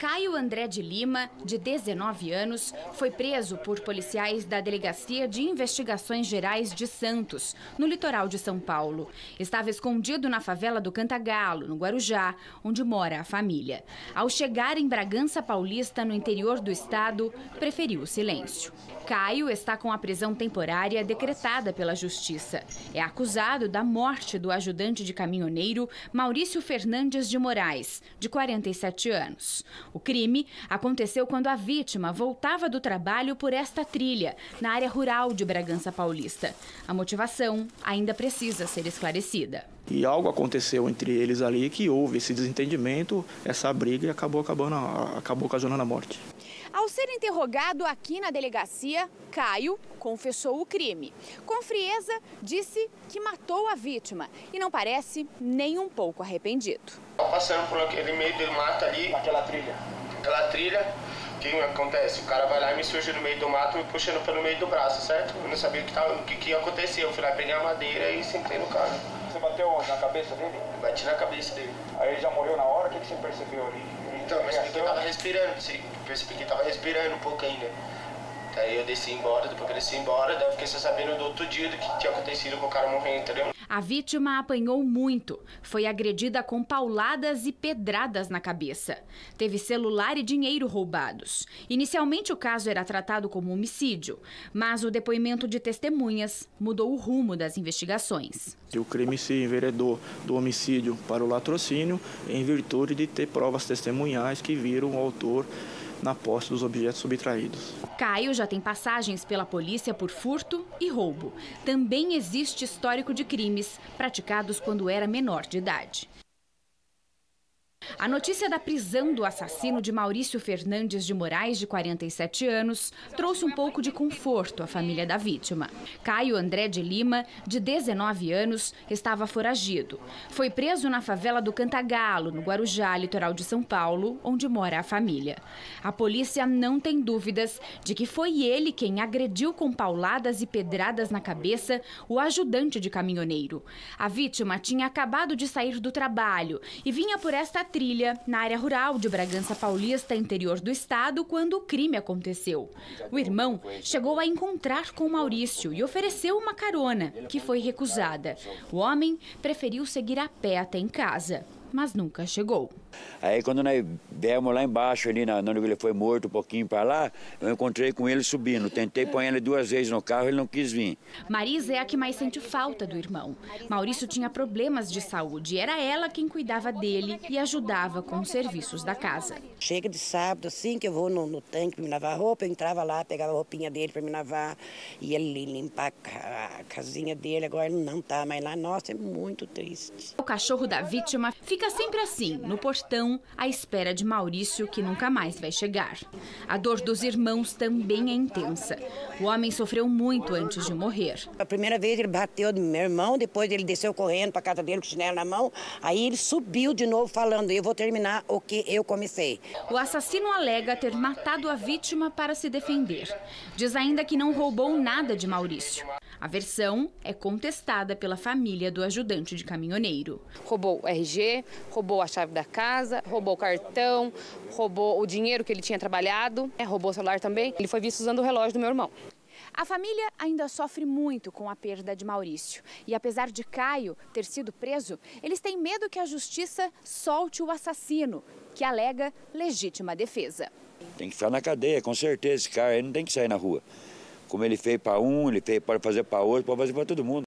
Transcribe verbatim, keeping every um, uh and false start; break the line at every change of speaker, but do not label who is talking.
Caio André de Lima, de dezenove anos, foi preso por policiais da Delegacia de Investigações Gerais de Santos, no litoral de São Paulo. Estava escondido na favela do Cantagalo, no Guarujá, onde mora a família. Ao chegar em Bragança Paulista, no interior do estado, preferiu o silêncio. Caio está com a prisão temporária decretada pela Justiça. É acusado da morte do ajudante de caminhoneiro Maurício Fernandes de Moraes, de quarenta e sete anos. O crime aconteceu quando a vítima voltava do trabalho por esta trilha, na área rural de Bragança Paulista. A motivação ainda precisa ser esclarecida.
E algo aconteceu entre eles ali que houve esse desentendimento, essa briga e acabou, acabando, acabou ocasionando a morte.
Ao ser interrogado aqui na delegacia, Caio confessou o crime. Com frieza, disse que matou a vítima e não parece nem um pouco arrependido.
Passando por aquele meio do mato ali,
Naquela trilha.
aquela trilha, o que acontece? O cara vai lá e me surge no meio do mato, me puxando pelo meio do braço, certo? Eu não sabia o que, tava, o que, que ia acontecer. Eu fui lá, peguei a madeira e sentei no cara.
Você bateu na cabeça dele?
Bati na cabeça dele.
Aí ele já morreu na hora? O que, que você percebeu ali?
Então, mas percebi que ele tava respirando, percebi que ele tava respirando um pouco ainda. Daí eu desci embora, depois que eu desci embora, daí eu fiquei só sabendo do outro dia do que tinha acontecido com o cara morrendo, entendeu?
A vítima apanhou muito. Foi agredida com pauladas e pedradas na cabeça. Teve celular e dinheiro roubados. Inicialmente o caso era tratado como homicídio, mas o depoimento de testemunhas mudou o rumo das investigações.
O crime se enveredou do homicídio para o latrocínio em virtude de ter provas testemunhais que viram o autor na posse dos objetos subtraídos.
Caio já tem passagens pela polícia por furto e roubo. Também existe histórico de crimes praticados quando era menor de idade. A notícia da prisão do assassino de Maurício Fernandes de Moraes, de quarenta e sete anos, trouxe um pouco de conforto à família da vítima. Caio André de Lima, de dezenove anos, estava foragido. Foi preso na favela do Cantagalo, no Guarujá, litoral de São Paulo, onde mora a família. A polícia não tem dúvidas de que foi ele quem agrediu com pauladas e pedradas na cabeça o ajudante de caminhoneiro. A vítima tinha acabado de sair do trabalho e vinha por esta trilha na área rural de Bragança Paulista, interior do estado, quando o crime aconteceu. O irmão chegou a encontrar com Maurício e ofereceu uma carona, que foi recusada. O homem preferiu seguir a pé até em casa, mas nunca chegou.
Aí quando nós viemos lá embaixo, ali na, onde ele foi morto, um pouquinho para lá, eu encontrei com ele subindo. Tentei pôr ele duas vezes no carro, ele não quis vir.
Marisa é a que mais sente falta do irmão. Maurício tinha problemas de saúde e era ela quem cuidava dele e ajudava com os serviços da casa.
Chega de sábado, assim, que eu vou no, no tanque para me lavar roupa, eu entrava lá, pegava a roupinha dele para me lavar, ia ali limpar a, a casinha dele, agora ele não tá mais lá. Nossa, é muito triste.
O cachorro da vítima fica sempre assim, no portão, à espera de Maurício, que nunca mais vai chegar. A dor dos irmãos também é intensa. O homem sofreu muito antes de morrer.
A primeira vez ele bateu no meu irmão, depois ele desceu correndo para a casa dele com o chinelo na mão, aí ele subiu de novo falando, eu vou terminar o que eu comecei.
O assassino alega ter matado a vítima para se defender. Diz ainda que não roubou nada de Maurício. A versão é contestada pela família do ajudante de caminhoneiro.
Roubou o R G, roubou a chave da casa, roubou o cartão, roubou o dinheiro que ele tinha trabalhado, é, roubou o celular também. Ele foi visto usando o relógio do meu irmão.
A família ainda sofre muito com a perda de Maurício. E apesar de Caio ter sido preso, eles têm medo que a justiça solte o assassino, que alega legítima defesa.
Tem que ficar na cadeia, com certeza. Esse cara aí não tem que sair na rua. Como ele fez para um, ele fez, pode fazer para outro, pode fazer para todo mundo.